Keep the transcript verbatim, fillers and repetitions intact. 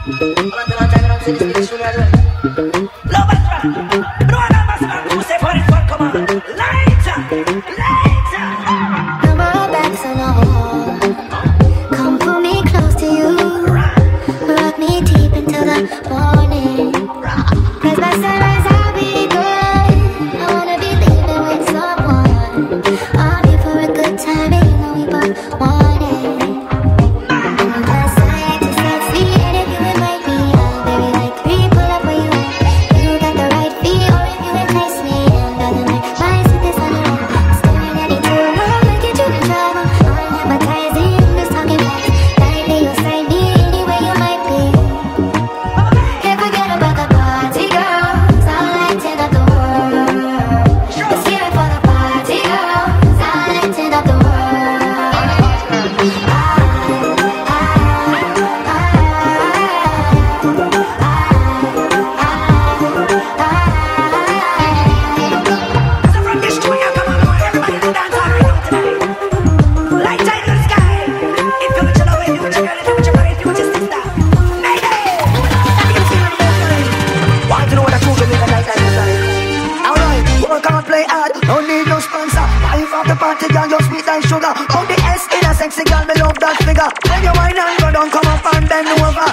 Love and drop. No one else man who say for it for come on. Lighta, lighta. Number of backs on the wall. Come pull me close to you. Rock me deep into the morning. Cause by sunrise I'll be good. I wanna be living with someone. I'm here for a good time and you know we both want it. And that's side to sightsee. And if you invite me out, baby, like three, pull up where you at. You got the right feel, or if you entice me. And other night, mine with this on the road. Staring at me too long, look at you in trouble. I'm hypnotizing, just talking fast. Lightly, you'll sign me anywhere you might be. Can't forget about the party girls, all lighting up the world. Let's hear it for the party girls, all lighting up the world. So from this joy, come on, boy, everybody to dance all right now tonight. Lighta in the sky. If you with your love, if you with your girl, if you with your brother, if you with your sister. Mayday! That you feel the best. Want to know what I told you in the night and the sky. Alright, work hard, play hard, no need no sponsor. Wife of the party, girl, you're sweet like sugar. How the S in a sexy girl, me love that figure. When you wine and go down, come up and bend over.